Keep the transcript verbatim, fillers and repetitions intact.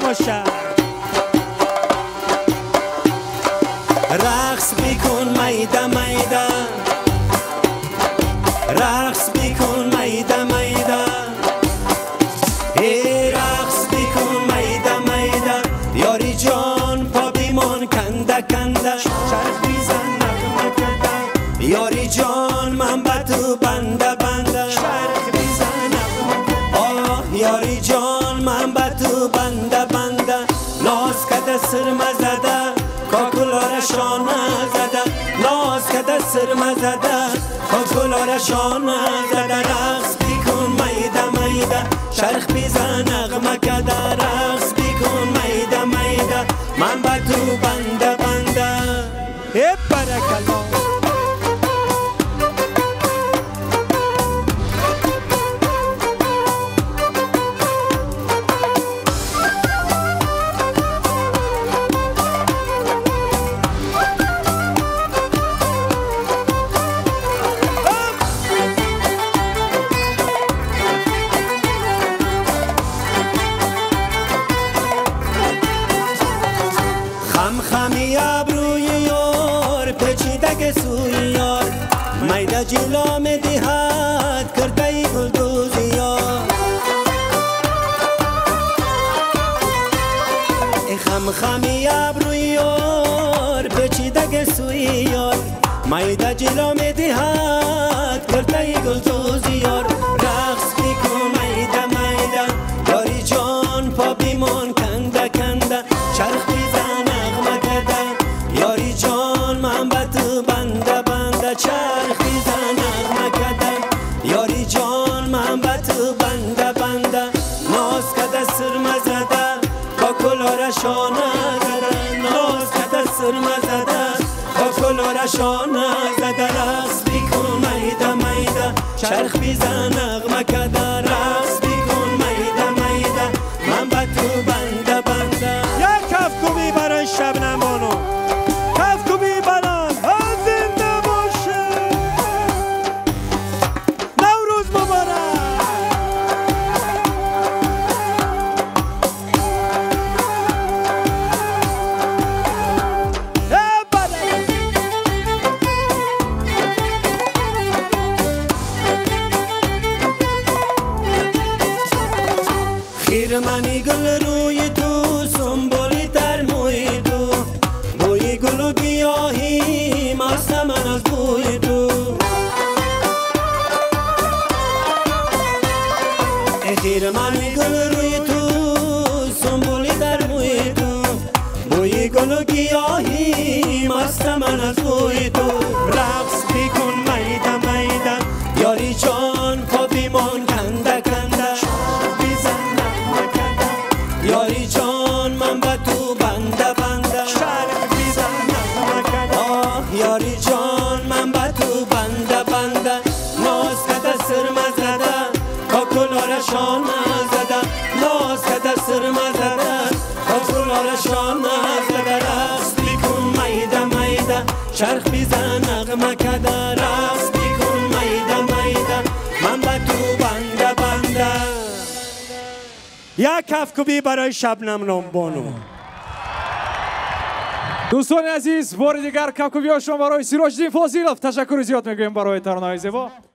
باشه. رقص بیکن میده میده، رقص بیکن میده میده، ای رقص بیکن میده میده، یاری جان پا بیمان کنده کنده، چرخ بیزن نغمه کنده، یاری جان من به تو بنده بنده، چرخ بیزن نغمه کنده، آه یاری جان من به تو بنده بنده، ناز کده سرمه زده کاکلارشان زده، ناز کده سرمه زده کاکلارشان زده، رقص بیکن میده میده، چرخ بیزن نغمه کده، رقص بیکن میده میده، من به تو بنده بنده. ای برکلا خم خمی ابروی یار پیچیده که سوی یار، میده جلا می دهد کرده ای گلدوزی یار، خم خمی ابروی یار پیچیده که سوی یار، میده جلا می دهد کرده ای گلدوزی یار، رقص بیکن میده میده، یاری جان پا بیمان کنده کنده، چرخ بیزن نغمه کده، یاری جان من به تو بنده بنده، چرخ بیزن نغمه کده، یاری جان من به تو بنده بنده، ناز کده سرمه زده کاکلارشان زده، ناز کده سرمه زده کاکلارشان زده، رقص بیکن میده میده، چرخ بیزن نغمه کده، رقص بیکن میده میده، من به تو بنده بنده. یک کفکوبی برای شبنم بانو، کفکوبی بران زنده باشه، نوروز مبارک. خیرمنی گل روی تو، سنبولی در موی تو، بوی گل و گیاهی مست من از بوی تو، خیرمنی گل روی تو، سنبولی در موی تو، بوی گل و گیاهی مست من از بوی تو، رقص بیکن میده میده، یاری جان پا بیمان کنده کنده، یاری جان من به تو بنده بنده، چرخ بیزن نغمه کده، آه یاری جان من به تو بنده بنده، ناز کده سرمه زده کاکلارشان زده، ناز کده سرمه زده کاکلارشان زده، رقص بیکن میده میده، چرخ بیزن نغمه کده، رقص بیکن میده میده، من به تو بنده بنده. یک کفکوبی برای شبنم بانو. دوستان عزیز، بار دیگر کفکوبی ها شما برای سیراج‌الدین فاضلов تشکر زیاد میگویم برای ترانه‌های زیبا.